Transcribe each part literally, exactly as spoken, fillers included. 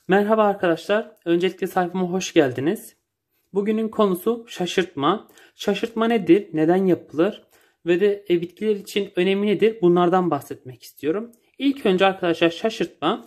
Merhaba arkadaşlar. Öncelikle sayfama hoş geldiniz. Bugünün konusu şaşırtma. Şaşırtma nedir? Neden yapılır? Ve de e, bitkiler için önemi nedir? Bunlardan bahsetmek istiyorum. İlk önce arkadaşlar şaşırtma.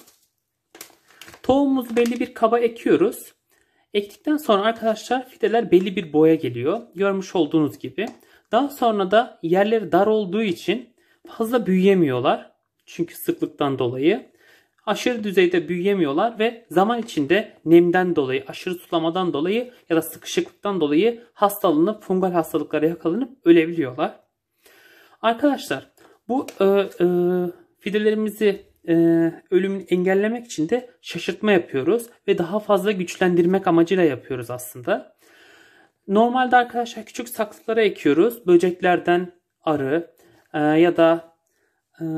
Tohumumuzu belli bir kaba ekiyoruz. Ektikten sonra arkadaşlar fideler belli bir boya geliyor. Görmüş olduğunuz gibi. Daha sonra da yerleri dar olduğu için fazla büyüyemiyorlar. Çünkü sıklıktan dolayı. Aşırı düzeyde büyüyemiyorlar ve zaman içinde nemden dolayı, aşırı sulamadan dolayı ya da sıkışıklıktan dolayı hastalanıp fungal hastalıklara yakalanıp ölebiliyorlar. Arkadaşlar bu e, e, fidelerimizi e, ölümünü engellemek için de şaşırtma yapıyoruz ve daha fazla güçlendirmek amacıyla yapıyoruz aslında. Normalde arkadaşlar küçük saksılara ekiyoruz. Böceklerden arı e, ya da e,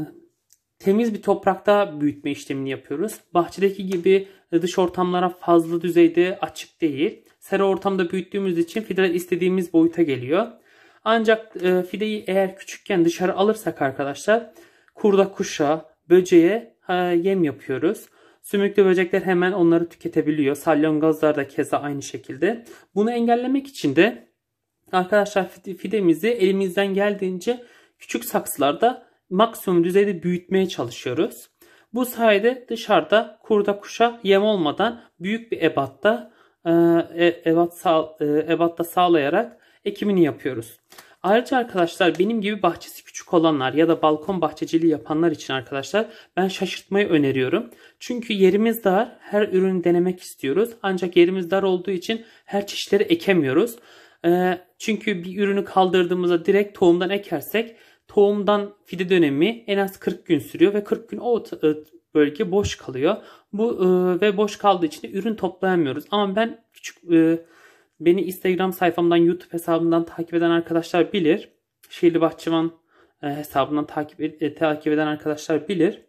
temiz bir toprakta büyütme işlemini yapıyoruz. Bahçedeki gibi dış ortamlara fazla düzeyde açık değil. Sera ortamda büyüttüğümüz için fideler istediğimiz boyuta geliyor. Ancak fideyi eğer küçükken dışarı alırsak arkadaşlar kurda kuşa, böceğe yem yapıyoruz. Sümüklü böcekler hemen onları tüketebiliyor. Salyangozlar da keza aynı şekilde. Bunu engellemek için de arkadaşlar fidemizi elimizden geldiğince küçük saksılarda maksimum düzeyde büyütmeye çalışıyoruz. Bu sayede dışarıda kurda kuşa yem olmadan büyük bir ebatta e, ebat sağ, e, ebatta sağlayarak ekimini yapıyoruz. Ayrıca arkadaşlar benim gibi bahçesi küçük olanlar ya da balkon bahçeciliği yapanlar için arkadaşlar ben şaşırtmayı öneriyorum. Çünkü yerimiz dar, her ürünü denemek istiyoruz. Ancak yerimiz dar olduğu için her çeşitleri ekemiyoruz. E, çünkü bir ürünü kaldırdığımızda direkt tohumdan ekersek tohumdan fide dönemi en az kırk gün sürüyor ve kırk gün o bölge boş kalıyor. Bu e, ve boş kaldığı için de ürün toplayamıyoruz. Ama ben küçük e, beni Instagram sayfamdan, YouTube hesabımdan takip eden arkadaşlar bilir. Şehirli Bahçıvan e, hesabından takip e, takip eden arkadaşlar bilir.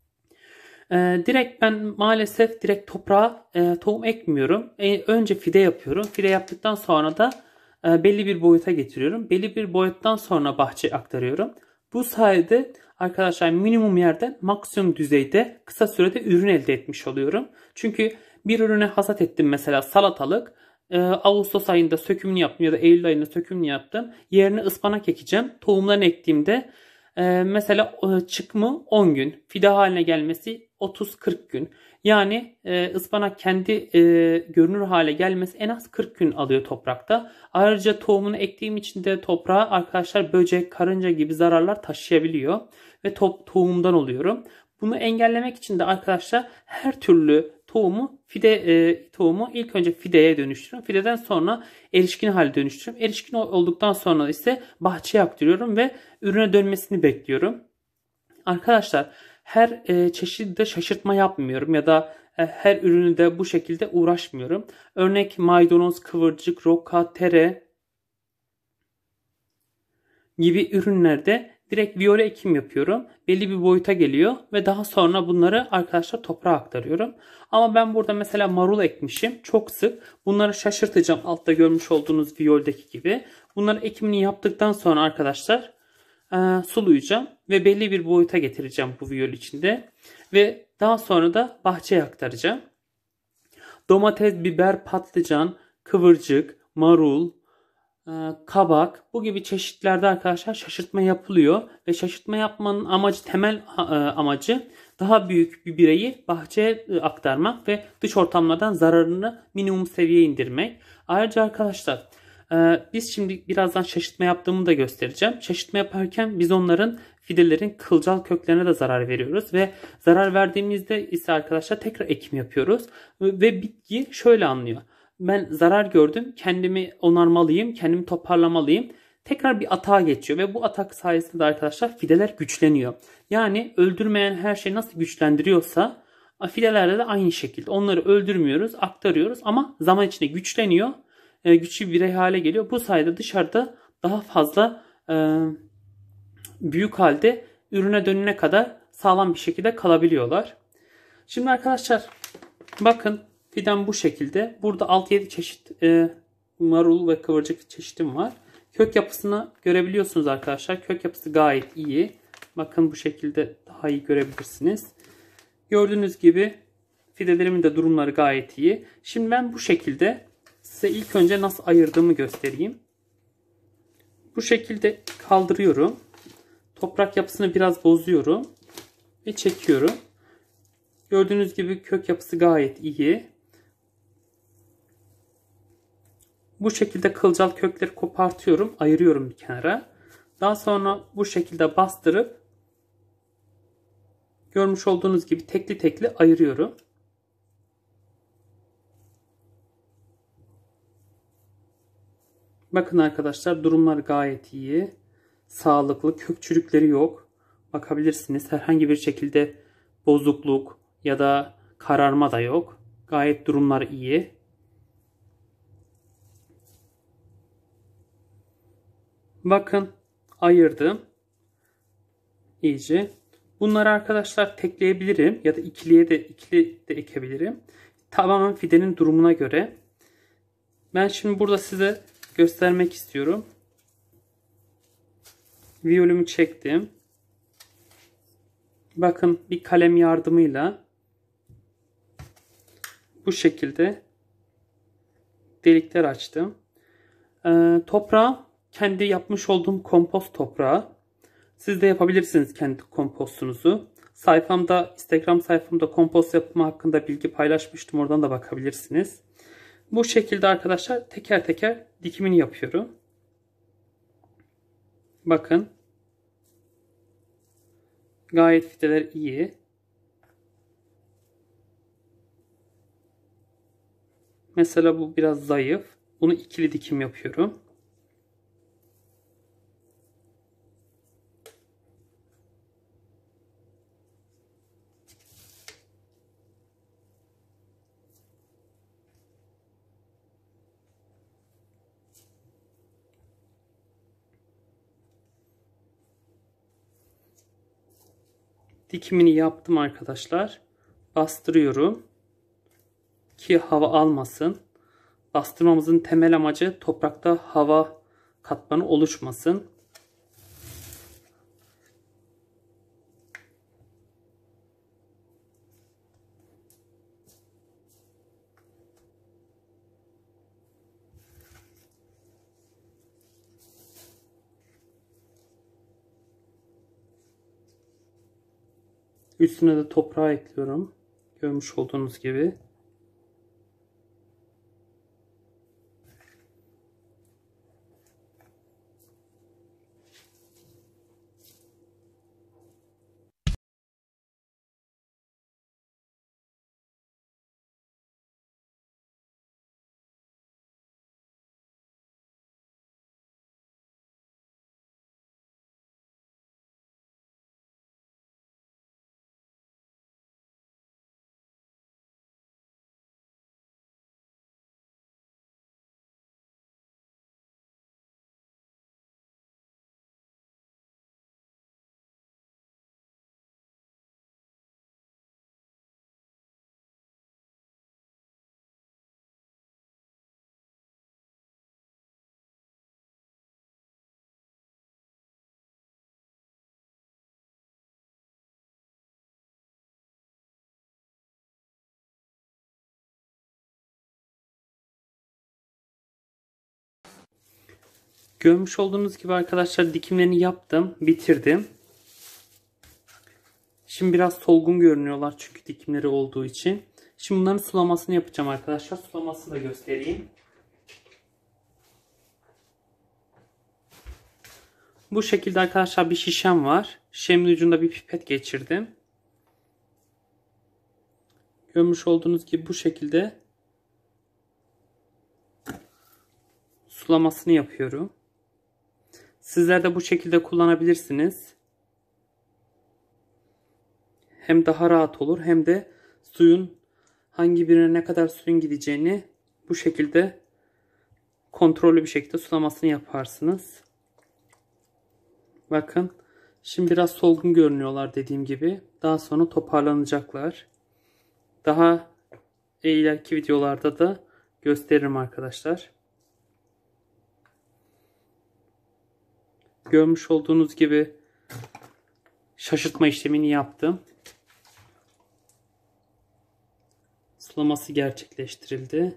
E, direkt ben maalesef direkt toprağa e, tohum ekmiyorum. E, önce fide yapıyorum. Fide yaptıktan sonra da belli bir boyuta getiriyorum. Belli bir boyuttan sonra bahçeye aktarıyorum. Bu sayede arkadaşlar minimum yerden maksimum düzeyde kısa sürede ürün elde etmiş oluyorum. Çünkü bir ürüne hasat ettim mesela salatalık. Ağustos ayında sökümünü yaptım ya da Eylül ayında sökümünü yaptım. Yerine ıspanak ekeceğim. Tohumlarını ektiğimde mesela çıkımı on gün. Fide haline gelmesi otuz kırk gün. Yani e, ıspanak kendi e, görünür hale gelmesi en az kırk gün alıyor toprakta. Ayrıca tohumunu ektiğim için de toprağa arkadaşlar böcek, karınca gibi zararlar taşıyabiliyor. Ve top, tohumdan oluyorum. Bunu engellemek için de arkadaşlar her türlü tohumu fide e, tohumu ilk önce fideye dönüştürüyorum. Fideden sonra erişkin hale dönüştürüyorum. Erişkin olduktan sonra ise bahçeye aktarıyorum ve ürüne dönmesini bekliyorum. Arkadaşlar her e, çeşitde şaşırtma yapmıyorum ya da e, her ürünü de bu şekilde uğraşmıyorum. Örnek maydanoz, kıvırcık, roka, tere gibi ürünlerde direkt viyole ekim yapıyorum. Belli bir boyuta geliyor ve daha sonra bunları arkadaşlar toprağa aktarıyorum. Ama ben burada mesela marul ekmişim. Çok sık. Bunları şaşırtacağım. Altta görmüş olduğunuz viyoldeki gibi. Bunları ekimini yaptıktan sonra arkadaşlar e, sulayacağım ve belli bir boyuta getireceğim bu viyol içinde. Ve daha sonra da bahçeye aktaracağım. Domates, biber, patlıcan, kıvırcık, marul, kabak bu gibi çeşitlerde arkadaşlar şaşırtma yapılıyor ve şaşırtma yapmanın amacı temel amacı daha büyük bir bireyi bahçeye aktarmak ve dış ortamlardan zararını minimum seviyeye indirmek. Ayrıca arkadaşlar biz şimdi birazdan şaşırtma yaptığımı da göstereceğim. Şaşırtma yaparken biz onların fidelerin kılcal köklerine de zarar veriyoruz ve zarar verdiğimizde ise arkadaşlar tekrar ekim yapıyoruz ve bitki şöyle anlıyor. Ben zarar gördüm. Kendimi onarmalıyım. Kendimi toparlamalıyım. Tekrar bir atağa geçiyor. Ve bu atak sayesinde arkadaşlar fideler güçleniyor. Yani öldürmeyen her şey nasıl güçlendiriyorsa fidelerde de aynı şekilde. Onları öldürmüyoruz. Aktarıyoruz. Ama zaman içinde güçleniyor. E, güçlü bir birey hale geliyor. Bu sayede dışarıda daha fazla e, büyük halde ürüne dönene kadar sağlam bir şekilde kalabiliyorlar. Şimdi arkadaşlar bakın. Fidem bu şekilde. Burada altı yedi çeşit e, marul ve kıvırcık çeşitim var. Kök yapısını görebiliyorsunuz arkadaşlar. Kök yapısı gayet iyi. Bakın bu şekilde daha iyi görebilirsiniz. Gördüğünüz gibi Fidelerimin de durumları gayet iyi. Şimdi ben bu şekilde size ilk önce nasıl ayırdığımı göstereyim. Bu şekilde kaldırıyorum. Toprak yapısını biraz bozuyorum. Ve çekiyorum. Gördüğünüz gibi kök yapısı gayet iyi. Bu şekilde kılcal kökleri kopartıyorum. Ayırıyorum bir kenara. Daha sonra bu şekilde bastırıp görmüş olduğunuz gibi tekli tekli ayırıyorum. Bakın arkadaşlar, durumlar gayet iyi. Sağlıklı, kök çürükleri yok. Bakabilirsiniz, herhangi bir şekilde bozukluk ya da kararma da yok. Gayet durumlar iyi. Bakın, ayırdım iyice. Bunları arkadaşlar tekleyebilirim ya da ikiliye de ikili de ekebilirim. Tamamen fidenin durumuna göre. Ben şimdi burada size göstermek istiyorum. Viyolumu çektim. Bakın, bir kalem yardımıyla bu şekilde delikler açtım. Ee, toprağı kendi yapmış olduğum kompost toprağı. Siz de yapabilirsiniz kendi kompostunuzu. Sayfamda, Instagram sayfamda kompost yapımı hakkında bilgi paylaşmıştım. Oradan da bakabilirsiniz. Bu şekilde arkadaşlar teker teker dikimini yapıyorum. Bakın. Gayet fideler iyi. Mesela bu biraz zayıf. Bunu ikili dikim yapıyorum. Dikimini yaptım arkadaşlar. Bastırıyorum ki hava almasın. Bastırmamızın temel amacı toprakta hava katmanı oluşmasın. Üstüne de toprağı ekliyorum. Görmüş olduğunuz gibi. Görmüş olduğunuz gibi arkadaşlar dikimlerini yaptım, bitirdim. Şimdi biraz solgun görünüyorlar çünkü dikimleri olduğu için. Şimdi bunların sulamasını yapacağım arkadaşlar. Sulamasını da göstereyim. Bu şekilde arkadaşlar bir şişem var. Şişemin ucunda bir pipet geçirdim. Görmüş olduğunuz gibi bu şekilde sulamasını yapıyorum. Sizler de bu şekilde kullanabilirsiniz. Hem daha rahat olur hem de suyun hangi birine ne kadar suyun gideceğini bu şekilde kontrollü bir şekilde sulamasını yaparsınız. Bakın, şimdi biraz solgun görünüyorlar dediğim gibi. Daha sonra toparlanacaklar. Daha ileriki videolarda da gösteririm arkadaşlar. Görmüş olduğunuz gibi şaşırtma işlemini yaptım. sulaması gerçekleştirildi.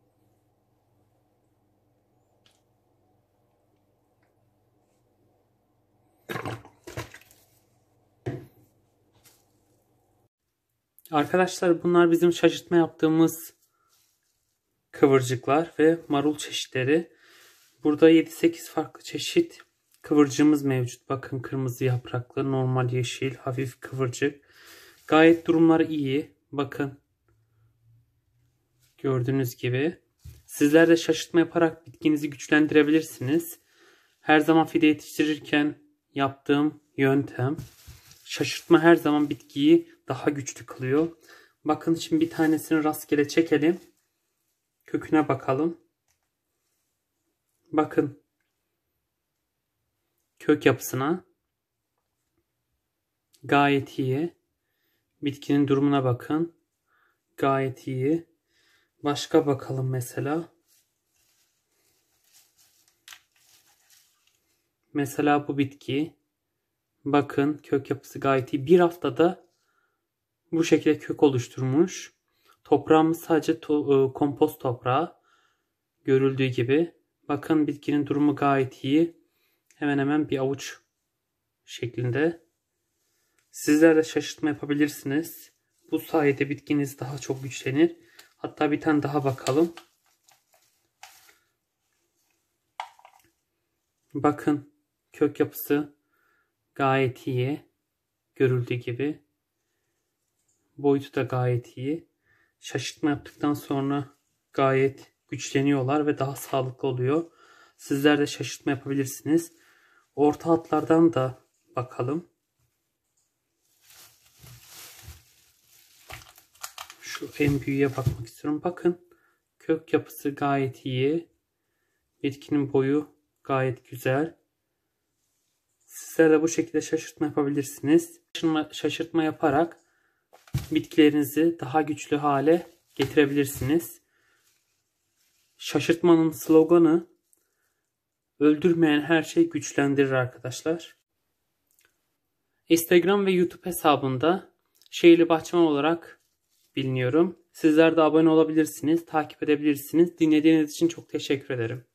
Arkadaşlar bunlar bizim şaşırtma yaptığımız kıvırcıklar ve marul çeşitleri. Burada yedi sekiz farklı çeşit kıvırcığımız mevcut. Bakın kırmızı yapraklı, normal yeşil, hafif kıvırcık. Gayet durumları iyi. Bakın. Gördüğünüz gibi. Sizler de şaşırtma yaparak bitkinizi güçlendirebilirsiniz. Her zaman fide yetiştirirken yaptığım yöntem. Şaşırtma her zaman bitkiyi daha güçlü kılıyor. Bakın şimdi bir tanesini rastgele çekelim. Köküne bakalım. Bakın. Kök yapısına. Gayet iyi. Bitkinin durumuna bakın. Gayet iyi. Başka bakalım mesela. Mesela bu bitki. Bakın kök yapısı gayet iyi. Bir haftada bu şekilde kök oluşturmuş. Toprağımız sadece to kompost toprağı. Görüldüğü gibi. Bakın bitkinin durumu gayet iyi. Hemen hemen bir avuç şeklinde. Sizler de şaşırtma yapabilirsiniz. Bu sayede bitkiniz daha çok güçlenir. Hatta bir tane daha bakalım. Bakın kök yapısı gayet iyi. Görüldüğü gibi. Boyutu da gayet iyi. Şaşırtma yaptıktan sonra gayet güçleniyorlar ve daha sağlıklı oluyor. Sizler de şaşırtma yapabilirsiniz. Orta hatlardan da bakalım. Şu en büyüğe bakmak istiyorum. Bakın kök yapısı gayet iyi. Bitkinin boyu gayet güzel. Sizler de bu şekilde şaşırtma yapabilirsiniz. Şaşırtma, şaşırtma yaparak bitkilerinizi daha güçlü hale getirebilirsiniz. Şaşırtmanın sloganı öldürmeyen her şey güçlendirir arkadaşlar. Instagram ve YouTube hesabında Şehirli Bahçıvan olarak biliniyorum. Sizler de abone olabilirsiniz, takip edebilirsiniz. Dinlediğiniz için çok teşekkür ederim.